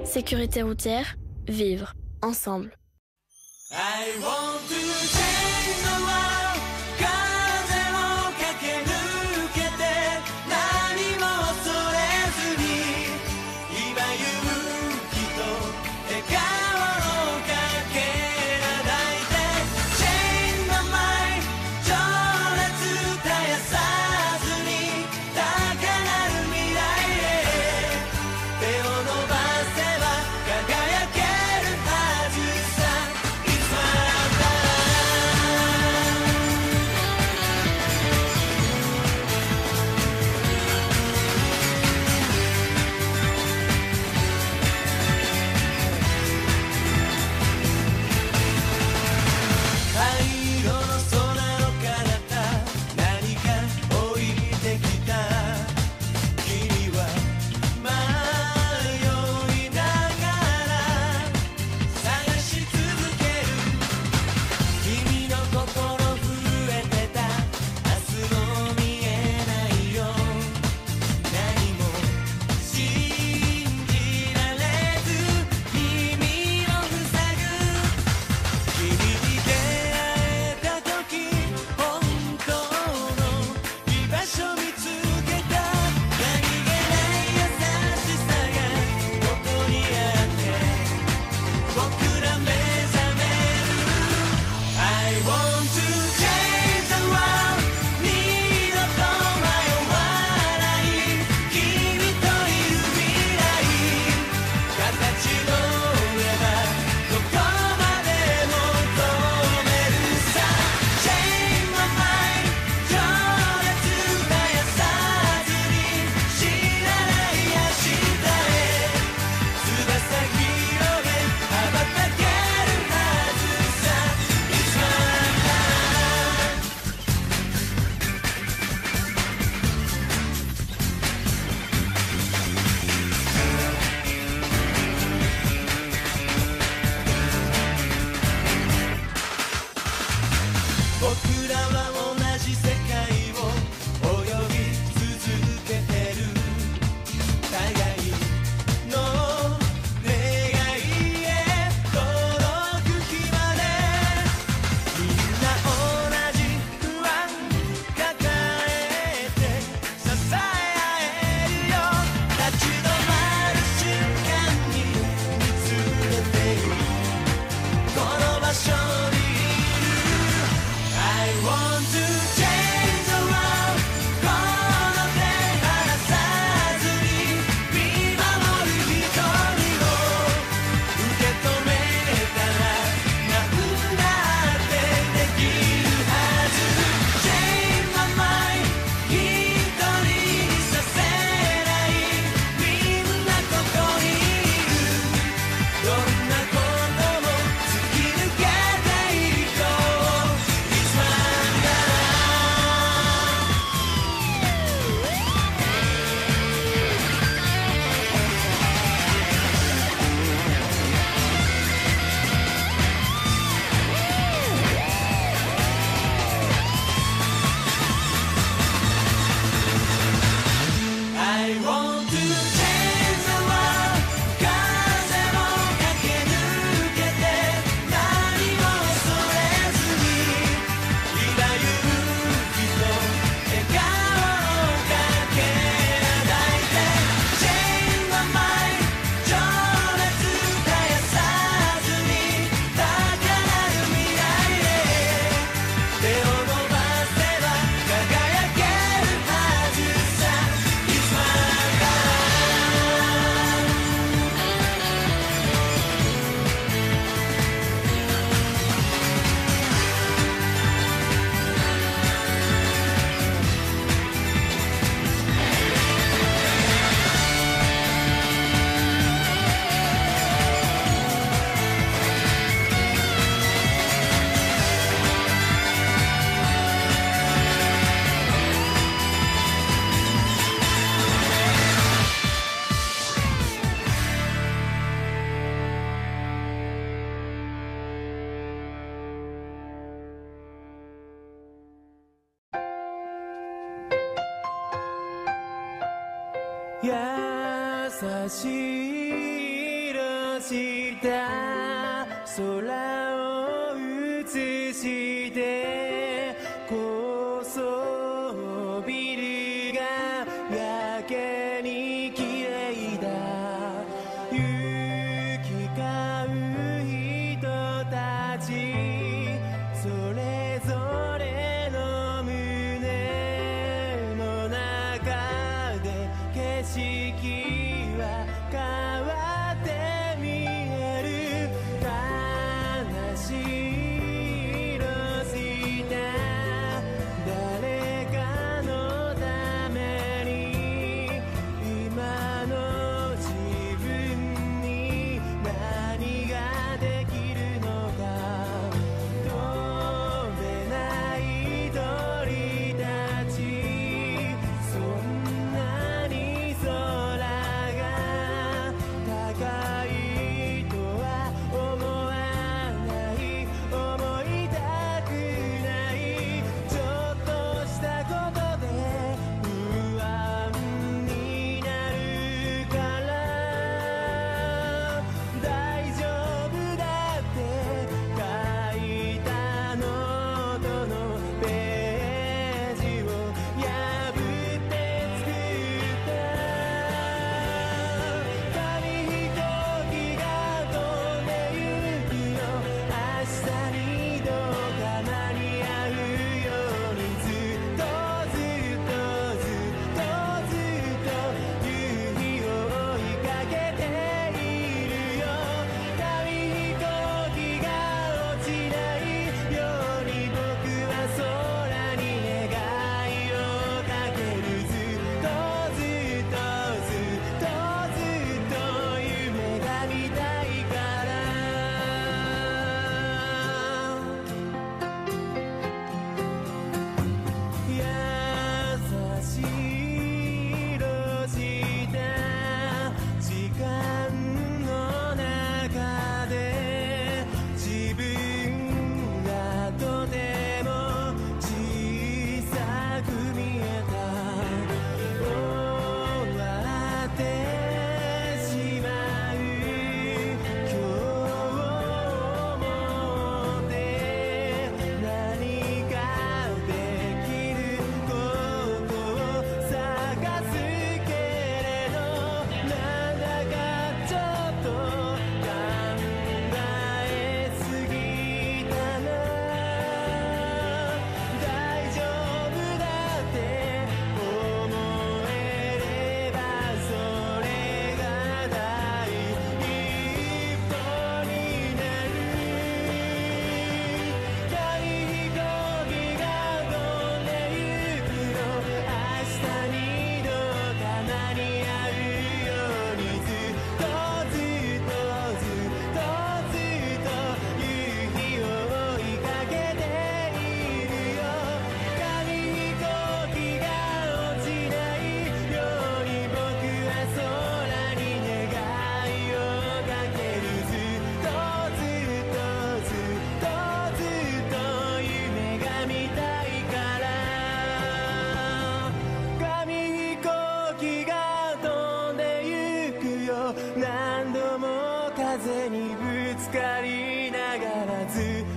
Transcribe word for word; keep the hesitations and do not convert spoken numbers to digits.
Sécurité routière, vivre ensemble. I want to change the world 風を駆け抜けて何も恐れずに今勇気と笑顔のかけら抱いて Change my mind 情熱絶やさずに高なる未来へ手を伸ばせば輝けるはずさ優しい色した空を映して高層ビルがやけに綺麗だ行き交う人たちそれぞれの胸の中で景色は変わって見える悲しい色した誰かのために今の自分に何ができるのか飛べない鳥たちそんなに空が高いとは思わない思いたくないちょっとしたことで不安になるから大丈夫だって書いたノートのページを破って作った紙飛行機が飛んでゆくよ明日にどうか間に合うようにずっとずっとずっとずっと夕日を追いかけているよ紙飛行機が落ちないように僕は空に願いをかけるずっとずっとずっとずっと夢が見たいから優しい色した時間の中で自分がとても小さく見えた終わってしまう今日をもって何かできることを探すけれどなんだかちょっと考えすぎたな大丈夫だって思えればそれが第一歩になる紙飛行機が飛んでゆくよ明日にどうか間に合うようにずっとずっとずっとずっと夕日を追いかけているよ紙飛行機が落ちないように僕は空に願いをかけるずっとずっとずっとずっと夢が見たいから紙飛行機が飛んでゆくよ何度も風にぶつかりながらずっ